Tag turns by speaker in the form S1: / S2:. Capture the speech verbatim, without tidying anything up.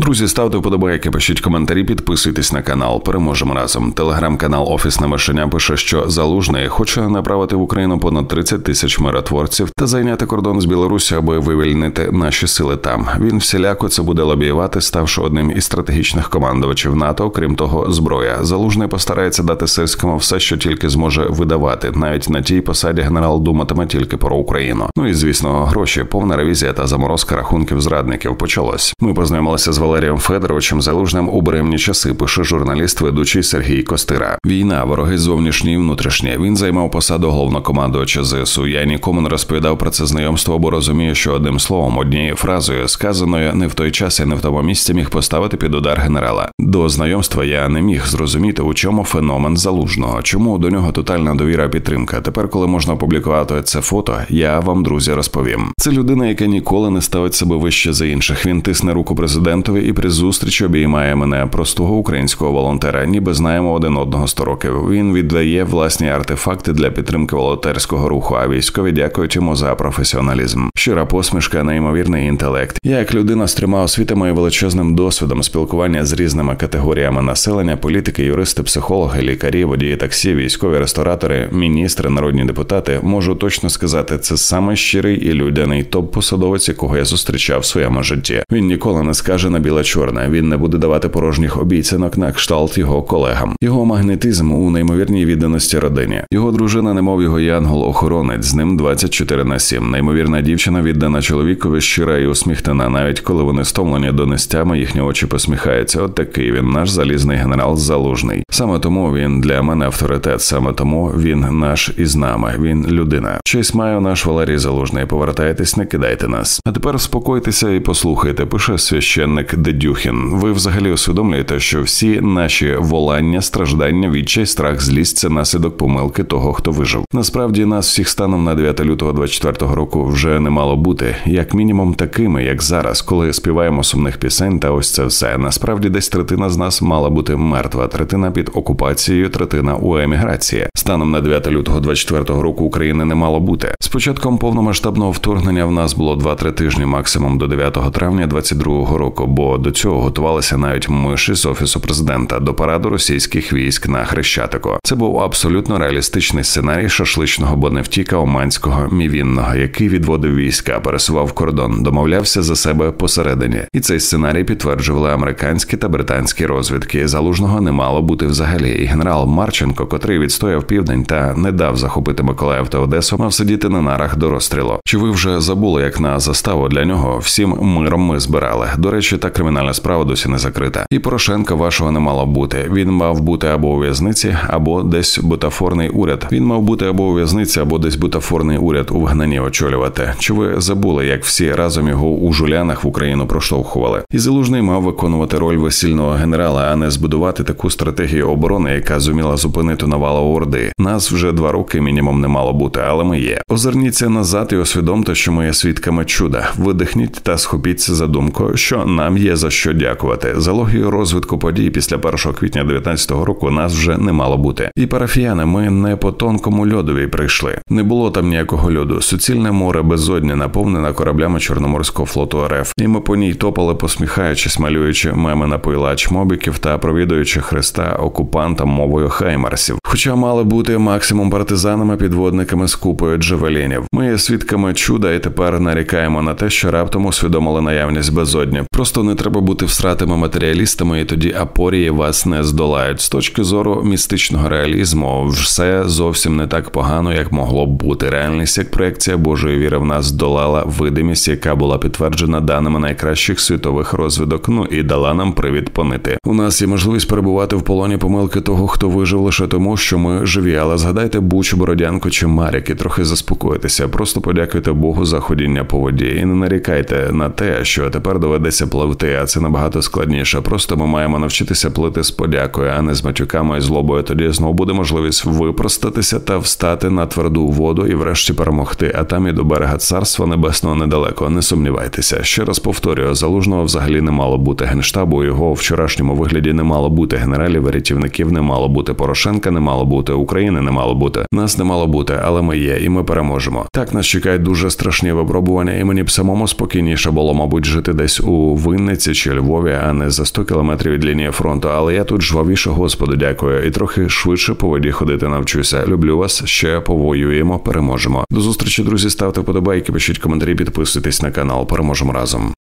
S1: Друзі, ставте вподобайки, пишіть коментарі, підписуйтесь на канал. Переможемо разом. Телеграм-канал «Офісне мишеня» пише, що Залужний хоче направити в Україну понад тридцять тисяч миротворців та зайняти кордон з Білорусі, аби вивільнити наші сили там. Він всіляко це буде лобіювати, ставши одним із стратегічних командувачів НАТО. Крім того, зброя. Залужний постарається дати Сирському все, що тільки зможе видавати. Навіть на тій посаді генерал думатиме тільки про Україну. Ну і, звісно, гроші, повна ревізія та заморозка рахунків зрадників почалось. Ми познайомилися з Валерієм Федоровичем Залужним у буремні часи, пише журналіст-ведучий Сергій Костира. Війна, вороги зовнішні і внутрішні. Він займав посаду головнокомандувача ЗСУ. Я нікому не розповідав про це знайомство, бо розумію, що одним словом, однією фразою, сказаною не в той час і не в тому місці, міг поставити під удар генерала. До знайомства я не міг зрозуміти, у чому феномен Залужного, чому до нього тотальна довіра, підтримка. Тепер, коли можна опублікувати це фото, я вам, друзі, розповім. Це людина, яка ніколи не ставить себе вище за інших. Він тисне руку президентові і при зустрічі обіймає мене, простого українського волонтера, ніби знаємо один одного сто років. Він віддає власні артефакти для підтримки волонтерського руху, а військові дякують йому за професіоналізм. Щира посмішка, неймовірний інтелект. Я, як людина з трьома освітами і величезним досвідом спілкування з різними категоріями населення, політики, юристи, психологи, лікарі, водії таксі, військові, ресторатори, міністри, народні депутати, можу точно сказати, це саме щирий і людяний топ-посадовець, якого я зустрічав в своєму житті. Він ніколи не скаже на біле-чорне, він не буде давати порожніх обіцянок на кшталт його колегам. Його магнетизм у неймовірній відданості родині. Його дружина, немов його янгол-охоронець, з ним двадцять чотири на сім. Неймовірна дівчина, віддана чоловікові, щира і усміхнена, навіть коли вони стомлені до нестями, їхні очі посміхаються. От такий він, наш залізний генерал Залужний. Саме тому він для мене авторитет, саме тому він наш із нами, він людина. Честь маю, наш Валерій Залужний. Повертайтесь, не кидайте нас. А тепер спокойтеся і послухайте, пише священник Дедюхін. Ви взагалі усвідомлюєте, що всі наші волання, страждання, відчай, страх, злість – це наслідок помилки того, хто вижив. Насправді, нас всіх станом на дев'яте лютого двадцять четвертого року вже не мало бути, як мінімум такими, як зараз, коли співаємо сумних пісень та ось це все. Насправді, десь третина з нас мала бути мертва, третина під окупацією, третина у еміграції. Станом на дев'яте лютого двадцять четвертого року України не мало бути. З початком повномасштабного вторгнення в нас було два-три тижні максимум до дев'ятого травня двадцять другого року, бо до цього готувалися навіть миші з Офісу Президента до параду російських військ на Хрещатику. Це був абсолютно реалістичний сценарій шашличного Боневтіка Оманського Мівінного, який відводив війська, пересував кордон, домовлявся за себе посередині. І цей сценарій підтверджували американські та британські розвідки. Залужного не мало бути взагалі. І генерал Марченко, котрий відстояв південь та не дав захопити Миколаїв та Одесу, мав сидіти на нарах до розстрілу. Чи ви вже забули, як на заставу для нього всім миром ми збирали? До речі, та кримінальна справа досі не закрита. І Порошенка вашого не мало бути. Він мав бути або у в'язниці, або десь бутафорний уряд. Він мав бути або у в'язниці, або десь бутафорний уряд у вгнанні очолювати. Чи ви забули, як всі разом його у жулянах в Україну проштовхували? І Залужний мав виконувати роль весільного генерала, а не збудувати таку стратегію оборони, яка зуміла зупинити навалу Орди. Нас вже два роки мінімум не мало бути, але ми є. Озирніться назад і усвідомте, що ми є свідками чуда. Видихніть та схопіться за думку, що нам є за що дякувати. За логією розвитку подій після першого квітня дев'ятнадцятого року нас вже не мало бути. І парафіяни, ми не по тонкому льодові прийшли. Не було там ніякого льоду. Суцільне море безодня, наповнене кораблями Чорноморського флоту РФ. І ми по ній топали, посміхаючись, малюючи меми на пойлач мобіків та провідуючи Христа окупантам мовою хаймарсів. Хоча мали бути максимум партизанами, підводниками з купою джавелінів. Ми є свідками чуда і тепер нарікаємо на те, що раптом усвідомили наявність безодні. Просто не треба бути всратими матеріалістами, і тоді апорії вас не здолають. З точки зору містичного реалізму, все зовсім не так погано, як могло б бути. Реальність, як проекція Божої віри, в нас здолала видимість, яка була підтверджена даними найкращих світових розвідок, ну і дала нам привід понити. У нас є можливість перебувати в полоні помилки того, хто вижив лише тому, що ми живі, але згадайте Бучу, Бородянку чи Марік і трохи заспокойтеся. Просто подякуйте Богу за ходіння по воді і не нарікайте на те, що тепер доведеться пливти, а це набагато складніше. Просто ми маємо навчитися плити з подякою, а не з матюками і злобою. Тоді знову буде можливість випростатися та встати на тверду воду і врешті перемогти, а там і до берега Царства Небесного недалеко. Не сумнівайтеся. Ще раз повторюю, Залужного взагалі не мало бути Генштабу, його у вчорашньому вигляді не мало бути, генералів, рятівників не мало бути, Порошенка не мало бути, України не мало бути. Нас не мало бути, але ми є, і ми переможемо. Так, нас чекають дуже страшні випробування, і мені б самому спокійніше було, мабуть, жити десь у Винниці, Вінниці чи Львові, а не за сто кілометрів від лінії фронту, але я тут жвавіше, Господу дякую, і трохи швидше по воді ходити навчуся. Люблю вас, ще повоюємо, переможемо. До зустрічі, друзі, ставте вподобайки, пишіть коментарі, підписуйтесь на канал, переможемо разом.